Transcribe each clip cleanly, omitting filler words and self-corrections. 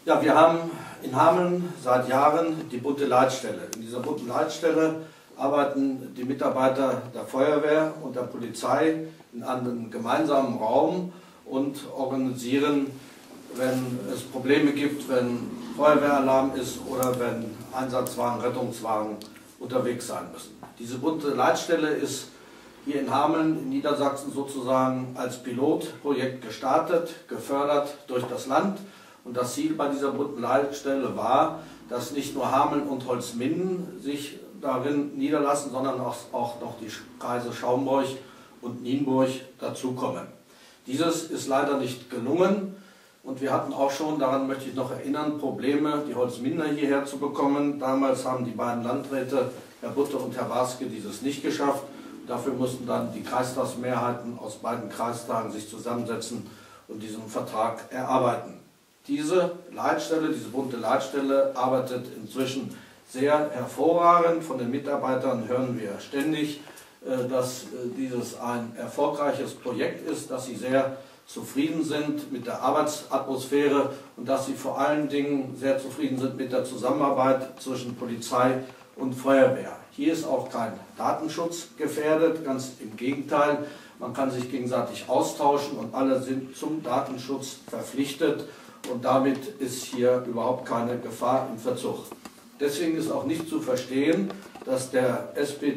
Ja, wir haben in Hameln seit Jahren die bunte Leitstelle. In dieser bunten Leitstelle arbeiten die Mitarbeiter der Feuerwehr und der Polizei in einem gemeinsamen Raum und organisieren, wenn es Probleme gibt, wenn Feuerwehralarm ist oder wenn Einsatzwagen, Rettungswagen unterwegs sein müssen. Diese bunte Leitstelle ist hier in Hameln in Niedersachsen sozusagen als Pilotprojekt gestartet, gefördert durch das Land. Und das Ziel bei dieser bunten Leitstelle war, dass nicht nur Hameln und Holzminden sich darin niederlassen, sondern auch noch die Kreise Schaumburg und Nienburg dazukommen. Dieses ist leider nicht gelungen und wir hatten auch schon, daran möchte ich noch erinnern, Probleme, die Holzminder hierher zu bekommen. Damals haben die beiden Landräte, Herr Butte und Herr Waske, dieses nicht geschafft. Dafür mussten dann die Kreistagsmehrheiten aus beiden Kreistagen sich zusammensetzen und diesen Vertrag erarbeiten. Diese Leitstelle, diese bunte Leitstelle arbeitet inzwischen sehr hervorragend. Von den Mitarbeitern hören wir ständig, dass dieses ein erfolgreiches Projekt ist, dass sie sehr zufrieden sind mit der Arbeitsatmosphäre und dass sie vor allen Dingen sehr zufrieden sind mit der Zusammenarbeit zwischen Polizei und Feuerwehr. Hier ist auch kein Datenschutz gefährdet, ganz im Gegenteil. Man kann sich gegenseitig austauschen und alle sind zum Datenschutz verpflichtet und damit ist hier überhaupt keine Gefahr im Verzug. Deswegen ist auch nicht zu verstehen, dass der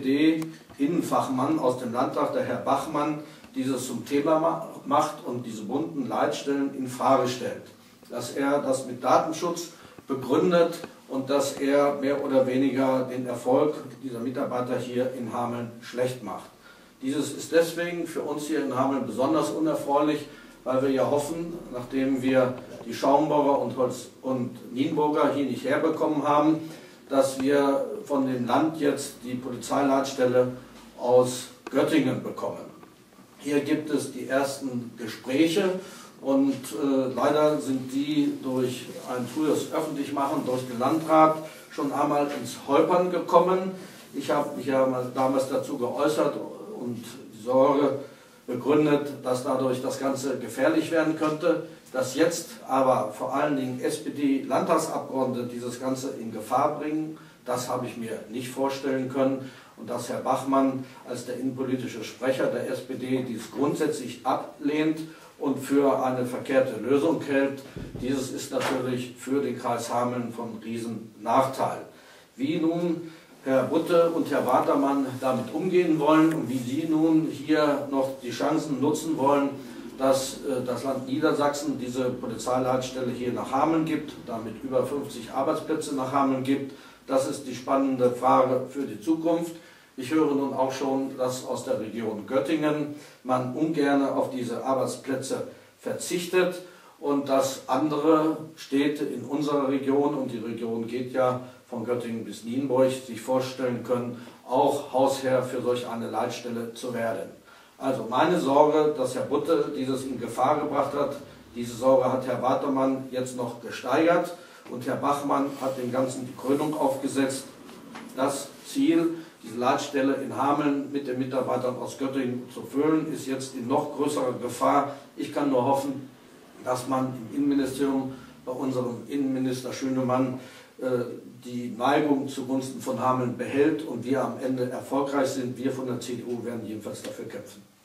SPD-Innenfachmann aus dem Landtag, der Herr Bachmann, dieses zum Thema macht und diese bunten Leitstellen in Frage stellt. Dass er das mit Datenschutz begründet und dass er mehr oder weniger den Erfolg dieser Mitarbeiter hier in Hameln schlecht macht. Dieses ist deswegen für uns hier in Hameln besonders unerfreulich, weil wir ja hoffen, nachdem wir die Schaumburger und Nienburger hier nicht herbekommen haben, dass wir von dem Land jetzt die Polizeileitstelle aus Göttingen bekommen. Hier gibt es die ersten Gespräche und leider sind die durch ein frühes Öffentlichmachen durch den Landrat schon einmal ins Holpern gekommen. Ich habe mich ja damals dazu geäußert und die Sorge begründet, dass dadurch das Ganze gefährlich werden könnte. Dass jetzt aber vor allen Dingen SPD-Landtagsabgeordnete dieses Ganze in Gefahr bringen, das habe ich mir nicht vorstellen können. Und dass Herr Bachmann als der innenpolitische Sprecher der SPD dies grundsätzlich ablehnt und für eine verkehrte Lösung hält, dieses ist natürlich für den Kreis Hameln von Riesennachteil. Wie nun Herr Butte und Herr Watermann damit umgehen wollen und wie Sie nun hier noch die Chancen nutzen wollen, dass das Land Niedersachsen diese Polizeileitstelle hier nach Hameln gibt, damit über 50 Arbeitsplätze nach Hameln gibt, das ist die spannende Frage für die Zukunft. Ich höre nun auch schon, dass aus der Region Göttingen man ungern auf diese Arbeitsplätze verzichtet und dass andere Städte in unserer Region, und die Region geht ja von Göttingen bis Nienburg, sich vorstellen können, auch Hausherr für solch eine Leitstelle zu werden. Also meine Sorge, dass Herr Butte dieses in Gefahr gebracht hat, diese Sorge hat Herr Watermann jetzt noch gesteigert und Herr Bachmann hat dem Ganzen die Krönung aufgesetzt. Das Ziel, diese Leitstelle in Hameln mit den Mitarbeitern aus Göttingen zu füllen, ist jetzt in noch größerer Gefahr. Ich kann nur hoffen, dass man im Innenministerium bei unserem Innenminister Schönemann die Neigung zugunsten von Hameln behält und wir am Ende erfolgreich sind. Wir von der CDU werden jedenfalls dafür kämpfen.